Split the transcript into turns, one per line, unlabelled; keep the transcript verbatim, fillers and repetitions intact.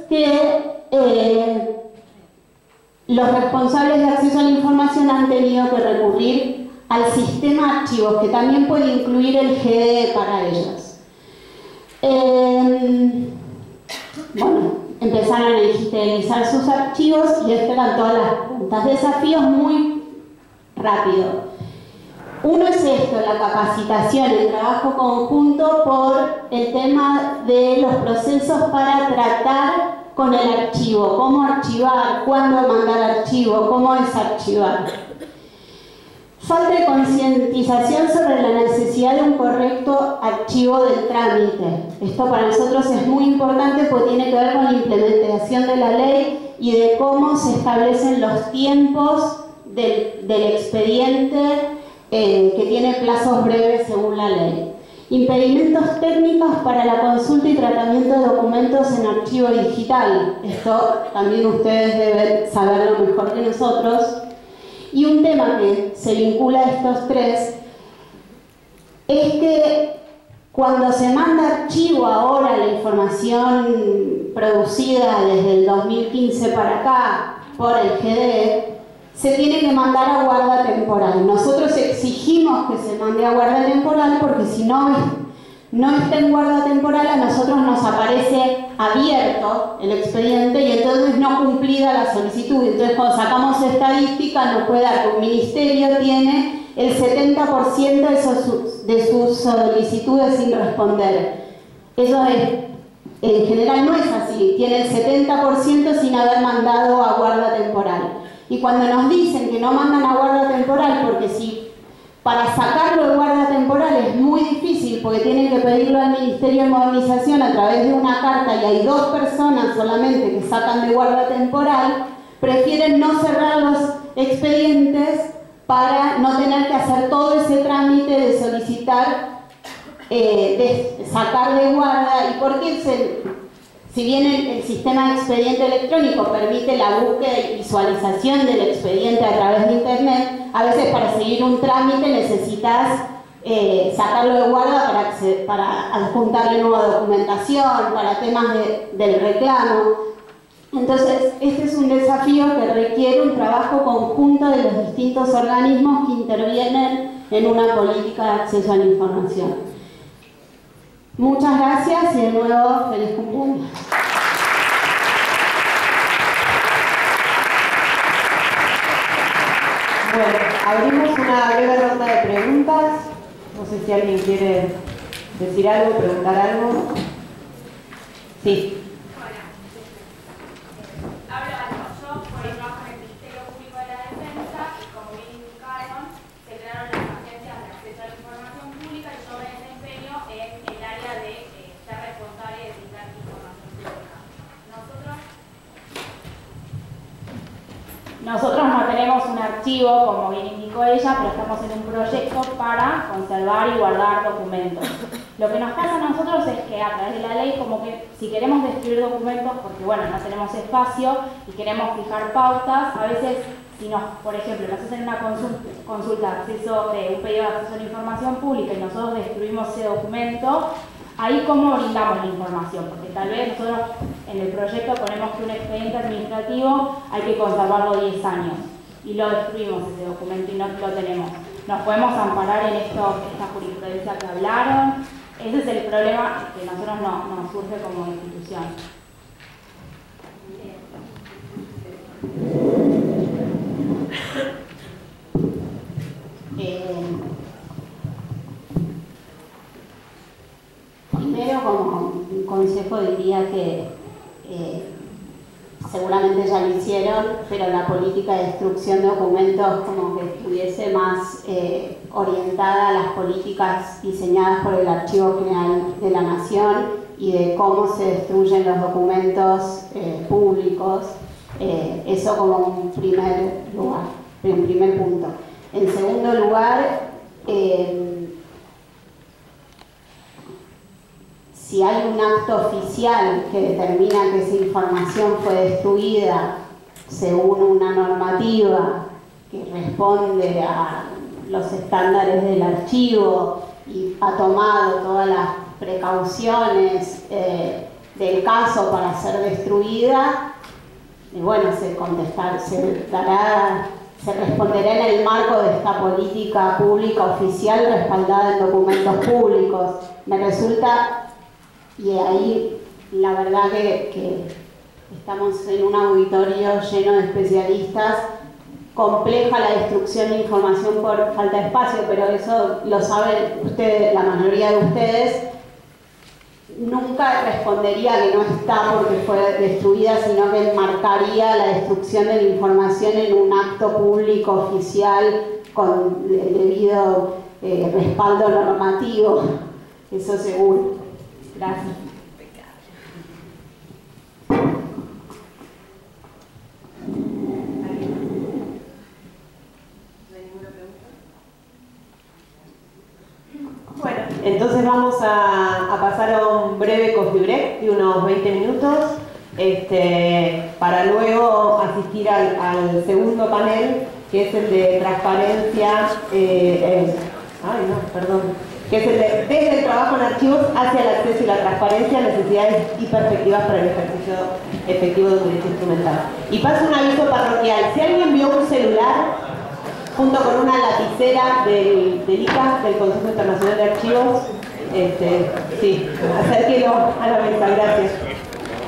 que eh, los responsables de acceso a la información han tenido que recurrir al sistema de archivos, que también puede incluir el G D E para ellos. Eh, bueno, empezaron a digitalizar sus archivos y esperan todas las puntas. Desafíos muy rápido. Uno es esto, la capacitación, el trabajo conjunto por el tema de los procesos para tratar con el archivo, cómo archivar, cuándo mandar archivo, cómo desarchivar. Falta de concientización sobre la necesidad de un correcto archivo del trámite. Esto para nosotros es muy importante porque tiene que ver con la implementación de la ley y de cómo se establecen los tiempos del, del expediente eh, que tiene plazos breves según la ley. Impedimentos técnicos para la consulta y tratamiento de documentos en archivo digital. Esto también ustedes deben saberlo mejor que nosotros. Y un tema que se vincula a estos tres es que cuando se manda archivo ahora la información producida desde el dos mil quince para acá por el G D E, se tiene que mandar a guarda temporal. Nosotros exigimos que se mande a guarda temporal porque si no, no está en guarda temporal, a nosotros nos aparece abierto el expediente y entonces no cumplida la solicitud. Entonces cuando sacamos estadística nos puede dar que un ministerio tiene el setenta por ciento de sus, de sus solicitudes sin responder. Eso es, en general no es así, tiene el setenta por ciento sin haber mandado a guarda temporal. Y cuando nos dicen que no mandan a guarda temporal, porque si para sacarlo de guarda temporal es muy difícil, porque tienen que pedirlo al Ministerio de Modernización a través de una carta y hay dos personas solamente que sacan de guarda temporal, prefieren no cerrar los expedientes para no tener que hacer todo ese trámite de solicitar, eh, de sacar de guarda. ¿Y por qué se...? Si bien el, el sistema de expediente electrónico permite la búsqueda y visualización del expediente a través de internet, a veces para seguir un trámite necesitas eh, sacarlo de guarda para, para adjuntarle nueva documentación, para temas de, del reclamo. Entonces, este es un desafío que requiere un trabajo conjunto de los distintos organismos que intervienen en una política de acceso a la información. Muchas gracias y de nuevo, feliz cumpleaños.
Bueno, abrimos una breve ronda de preguntas. No sé si alguien quiere decir algo, preguntar algo. Sí.
Nosotros no tenemos un archivo, como bien indicó ella, pero estamos en un proyecto para conservar y guardar documentos. Lo que nos pasa a nosotros es que a través de la ley, como que si queremos destruir documentos, porque bueno, no tenemos espacio y queremos fijar pautas, a veces, si nos, por ejemplo, nos hacen una consulta, consulta de acceso, de un pedido de acceso a la información pública y nosotros destruimos ese documento, ahí cómo brindamos la información, porque tal vez nosotros en el proyecto ponemos que un expediente administrativo hay que conservarlo diez años y lo destruimos ese documento y no lo tenemos. Nos podemos amparar en esto, esta jurisprudencia que hablaron. Ese es el problema que a nosotros no, nos surge como institución.
Eh, primero, como un consejo, diría que eh, seguramente ya lo hicieron, pero la política de destrucción de documentos como que estuviese más eh, orientada a las políticas diseñadas por el Archivo General de la Nación y de cómo se destruyen los documentos eh, públicos. Eh, eso como un primer lugar, un primer punto. En segundo lugar, eh, si hay un acto oficial que determina que esa información fue destruida según una normativa que responde a los estándares del archivo y ha tomado todas las precauciones eh, del caso para ser destruida, y bueno, se contestar, se dará, se responderá en el marco de esta política pública oficial respaldada en documentos públicos. Me resulta, y ahí la verdad que, que estamos en un auditorio lleno de especialistas, compleja la destrucción de información por falta de espacio, pero eso lo saben ustedes, la mayoría de ustedes. Nunca respondería que no está porque fue destruida, sino que enmarcaría la destrucción de la información en un acto público oficial con el debido eh, respaldo normativo, eso seguro. Gracias.
Bueno, entonces vamos a, a pasar a un breve coffee break de unos veinte minutos este, para luego asistir al, al segundo panel, que es el de transparencia, eh, eh, ay no, perdón, que es el de desde el trabajo en archivos hacia el acceso y la transparencia, necesidades y perspectivas para el ejercicio efectivo de un derecho instrumental. Y paso un aviso parroquial: si alguien vio un celular junto con una lapicera del, del I C A, del Consejo Internacional de Archivos, este, sí, acérquelo a la mesa, gracias.